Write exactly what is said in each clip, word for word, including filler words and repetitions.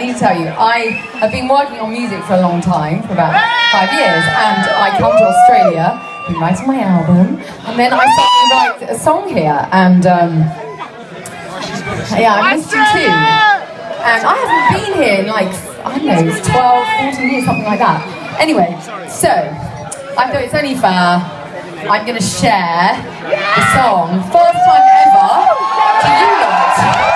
need to tell you, I have been working on music for a long time, for about five years, and I come to Australia, been writing my album, and then I suddenly write a song here, and um, yeah, I missed you too. And I haven't been here in like, I don't know, twelve, fourteen years, something like that. Anyway, so, I thought it's only fair, I'm going to share the song, first time ever, to you lot.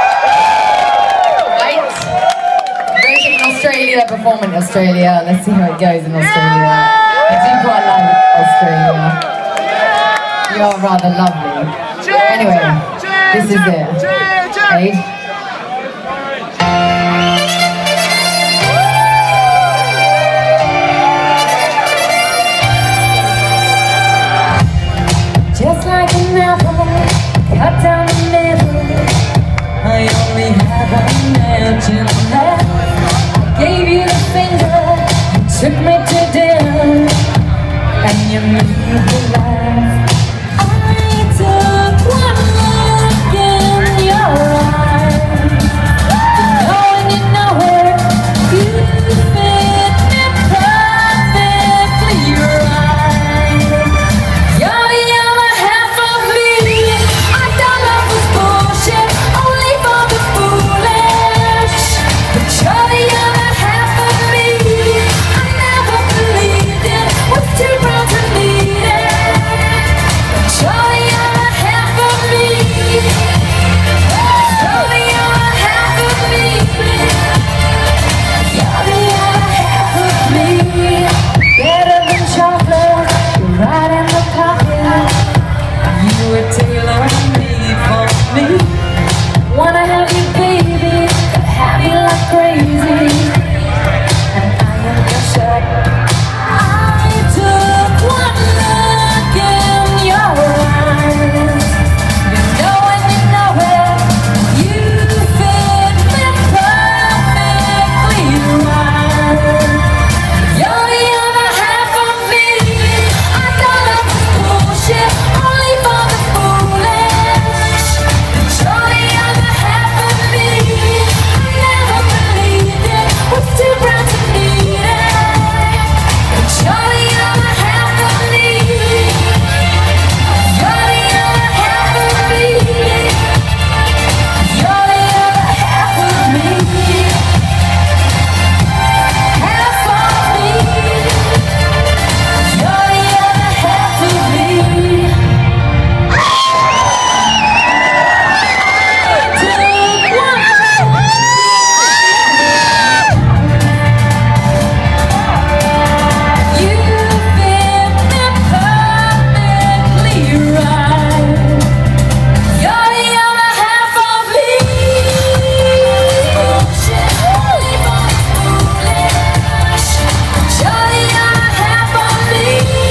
Right? Wrote it in Australia, perform in Australia. Let's see how it goes in Australia. I do quite like Australia. You are rather lovely. Anyway, this is it. Right? Just like an apple, cut down the middle, I only have one legend left. I gave you the finger, you took me to dinner, and you made me laugh. I took one look in your eyes, you know and you know it, you fit me perfectly right. You're the other half of me. I thought love was bullshit, only for the foolish. But you're the other half of me. I never believed it, was too proud to need it. But you're the other half of me. You're the other half of me. You're the other half of me. Better than chocolate, you're right in the pocket. You were tailor-made for me. Wanna have you, baby, gotta have you like crazy. And I am the shot. I took one look in your eyes. You know and you know it. You fit me perfectly right. You're the other half of me. I thought love was bullshit, only for the foolish. But you're the other half of me. I never believed it, was too proud to need it. But you're the other half of me. You're the other half of me. You're the other half of me. Half of me. You're the other half of me. You fit me perfectly right. You're the other half of me. Only for the foolish. You're the other half of me.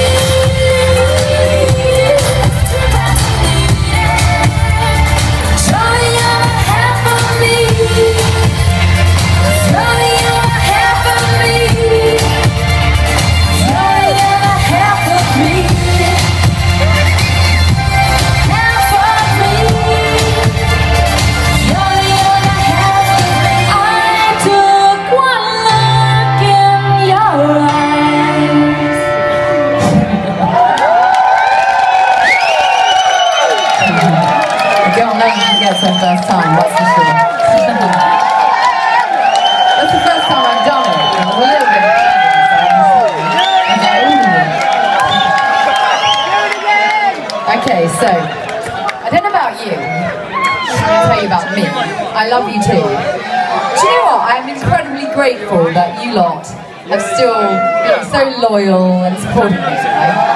Too bad to need it. You're the other half of me. You're the other half of me. You're the other half of me. Half of me. You're the other half of me. I took one look in your eyes. A girl never forgets her first time, that's for sure. That's the first time I've done it. I was a little bit nervous, I was like, ooh. Okay, so, I don't know about you, I'm going to tell you about me. I love you too. Do you know what? I'm incredibly grateful that you lot have still been so loyal and supported me, right?